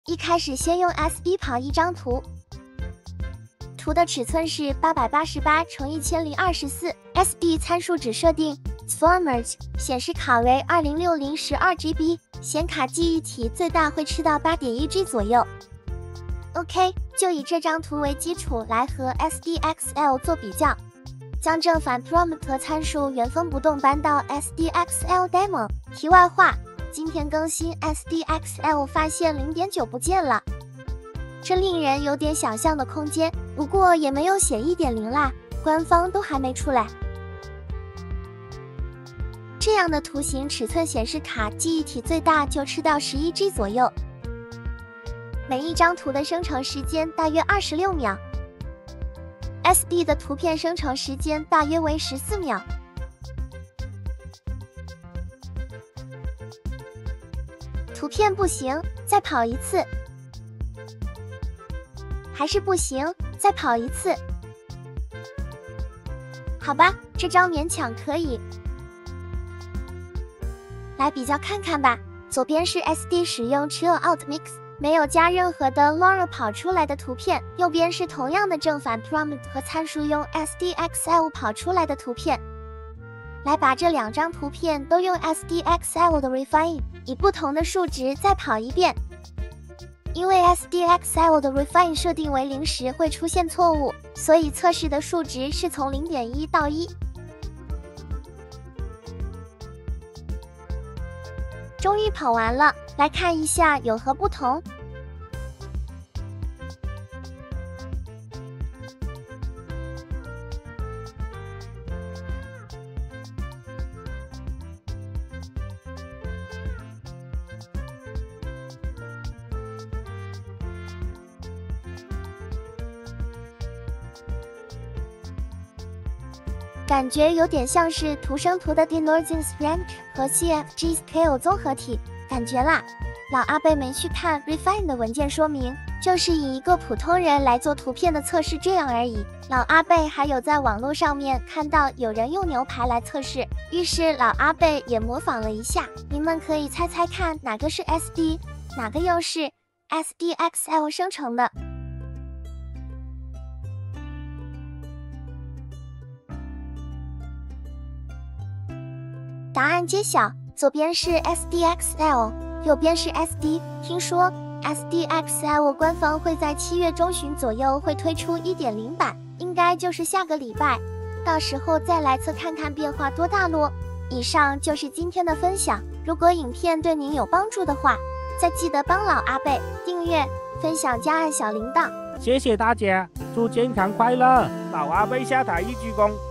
一开始先用 SD 跑一张图，图的尺寸是888×1024 ，SD 参数只设定 Formers， 显示卡为2060 12GB， 显卡记忆体最大会吃到 8.1G 左右。OK， 就以这张图为基础来和 SDXL 做比较，将正反 parameter 参数原封不动搬到 SDXL demo。题外话，今天更新 SDXL 发现 0.9 不见了，这令人有点想象的空间，不过也没有写 1.0 啦，官方都还没出来。这样的图形尺寸显示卡记忆体最大就吃到 11G 左右，每一张图的生成时间大约26秒。SD 的图片生成时间大约为14秒。图片不行，再跑一次。还是不行，再跑一次。好吧，这张勉强可以。来比较看看吧，左边是 SD 使用 Chill Out Mix， 没有加任何的 LoRa 跑出来的图片，右边是同样的正反 parameter 和参数用 SDXL 跑出来的图片。来把这两张图片都用 SDXL 的 Refine， 以不同的数值再跑一遍。因为 SDXL 的 Refine 设定为0时会出现错误，所以测试的数值是从 0.1 到1。终于跑完了，来看一下有何不同。感觉有点像是图生图的 Denoising Rank 和 CFG Scale 综合体，感觉啦。老阿贝没去看 Refine 的文件说明，就是以一个普通人来做图片的测试这样而已。老阿贝还有在网络上面看到有人用牛排来测试，于是老阿贝也模仿了一下。你们可以猜猜看哪个是 SD， 哪个又是 SDXL 生成的。答案揭晓，左边是 SDXL， 右边是 SD。听说 SDXL 官方会在7月中旬左右会推出 1.0 版，应该就是下个礼拜，到时候再来测看看变化多大咯。以上就是今天的分享，如果影片对您有帮助的话，再记得帮老阿贝订阅、分享加按小铃铛。 谢谢大家，祝健康快乐，老阿贝下台一鞠躬。